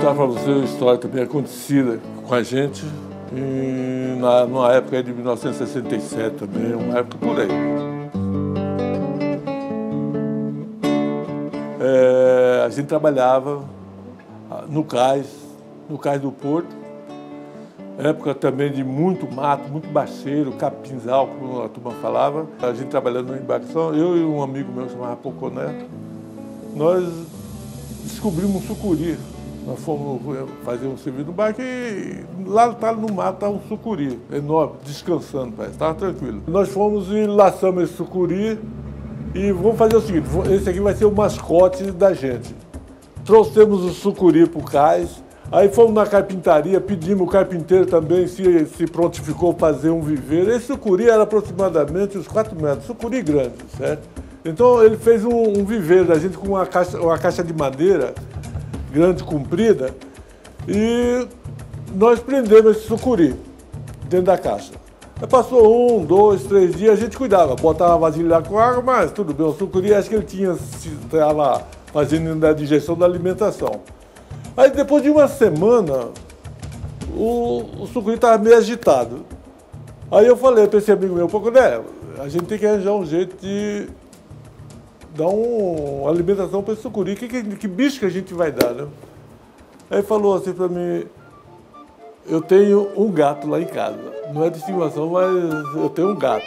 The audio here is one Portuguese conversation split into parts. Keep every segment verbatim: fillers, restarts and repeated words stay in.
contar para você uma história também acontecida com a gente em, na, numa época de mil novecentos e sessenta e sete também, uma época por aí. É, a gente trabalhava no cais, no cais do Porto, época também de muito mato, muito bacheiro, capinzal, como a turma falava. A gente trabalhando na embarcação, eu e um amigo meu que se chamava Poconé, nós descobrimos um sucuri. Nós fomos fazer um serviço no barco e lá tá, no mato estava um sucuri enorme, descansando, parece, estava tranquilo. Nós fomos e laçamos esse sucuri e vamos fazer o seguinte, esse aqui vai ser o mascote da gente. Trouxemos o sucuri para o cais, aí fomos na carpintaria, pedimos o carpinteiro também se, se prontificou fazer um viveiro. Esse sucuri era aproximadamente uns quatro metros, sucuri grande, certo? Então ele fez um, um viveiro da gente com uma caixa, uma caixa de madeira grande, comprida, e nós prendemos esse sucuri dentro da caixa. Aí passou um, dois, três dias, a gente cuidava, botava a vasilha com água, mas tudo bem, o sucuri acho que ele tinha, estava fazendo a digestão da alimentação. Aí depois de uma semana, o, o sucuri estava meio agitado. Aí eu falei para esse amigo meu, pouco, né, a gente tem que arranjar um jeito de dar uma alimentação para esse sucuri. Que, que, que bicho que a gente vai dar, né? Aí falou assim para mim, eu tenho um gato lá em casa. Não é de estimação, mas eu tenho um gato.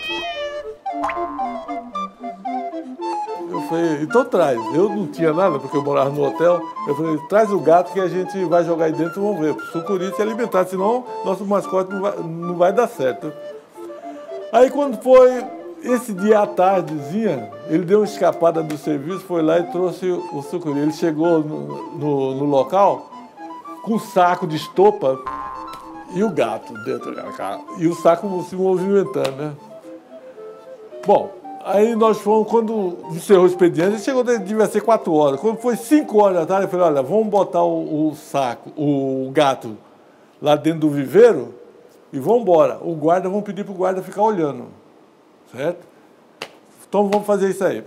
Eu falei, então traz. Eu não tinha nada, porque eu morava no hotel. Eu falei, traz o gato que a gente vai jogar aí dentro e vamos ver. O sucuri se alimentar, senão nosso mascote não vai, não vai dar certo. Aí quando foi esse dia à tardezinha, ele deu uma escapada do serviço, foi lá e trouxe o sucuri. Ele chegou no, no, no local com um saco de estopa e o gato dentro da casa. E o saco se movimentando, né? Bom, aí nós fomos, quando encerrou o expediente, chegou, devia ser quatro horas. Quando foi cinco horas da tarde, eu falei, olha, vamos botar o, o saco, o gato lá dentro do viveiro e vamos embora. O guarda, vamos pedir para o guarda ficar olhando, certo? Então vamos fazer isso aí.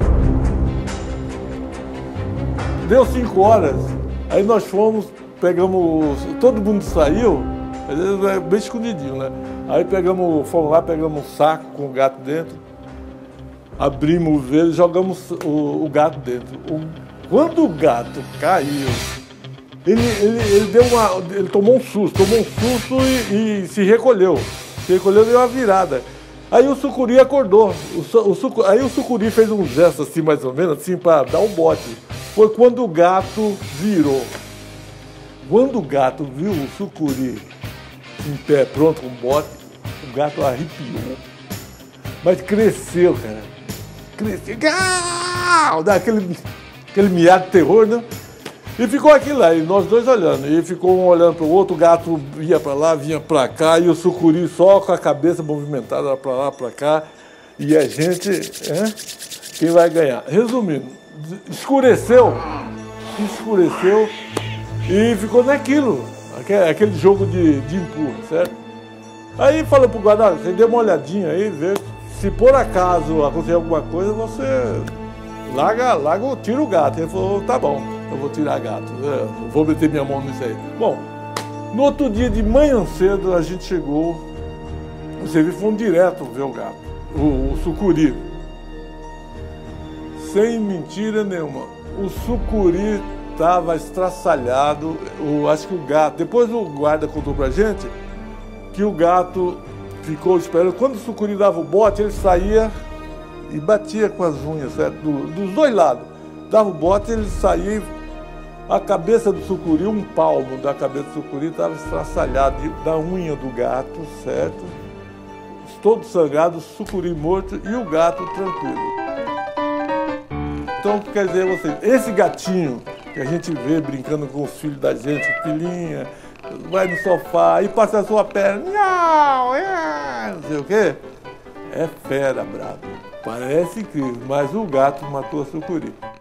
Deu cinco horas, aí nós fomos, pegamos, todo mundo saiu, bem escondidinho, né? Aí pegamos, fomos lá, pegamos um saco com o gato dentro, abrimos o viveiro e jogamos o, o gato dentro. O, quando o gato caiu, ele, ele, ele, deu uma, ele tomou um susto, tomou um susto e, e se recolheu. Se recolheu e deu uma virada. Aí o sucuri acordou. O, o sucuri, aí o sucuri fez um gesto assim, mais ou menos, assim, para dar um bote. Foi quando o gato virou. Quando o gato viu o sucuri em pé, pronto com um bote, o gato arrepiou. Mas cresceu, cara. Cresceu. Dá aquele, aquele miado de terror, né? E ficou aquilo aí, nós dois olhando. E ficou um olhando para o outro, o gato ia para lá, vinha para cá, e o sucuri só com a cabeça movimentada para lá, para cá. E a gente, é, quem vai ganhar? Resumindo, escureceu, escureceu e ficou naquilo, aquele jogo de, de empurra, certo? Aí falou pro guarda, você dê uma olhadinha aí, vê, se por acaso acontecer alguma coisa, você larga, larga, tira o gato. Ele falou, tá bom, eu vou tirar gato, eu vou meter minha mão nisso aí. Bom, no outro dia de manhã cedo a gente chegou, o serviço fomos direto ver o gato, o, o sucuri. Sem mentira nenhuma, o sucuri estava estraçalhado, o, acho que o gato, depois o guarda contou pra gente que o gato ficou esperando, quando o sucuri dava o bote, ele saía e batia com as unhas, certo? Do, dos dois lados. Dava o bote, ele saía e a cabeça do sucuri, um palmo da cabeça do sucuri estava estraçalhado da unha do gato, certo? Todo sangrado, o sucuri morto e o gato tranquilo. Então, quer dizer, vocês, esse gatinho que a gente vê brincando com os filhos da gente, filhinha, vai no sofá e passa a sua perna, não, é, não sei o quê, é fera, bravo. Parece incrível, mas o gato matou a sucuri.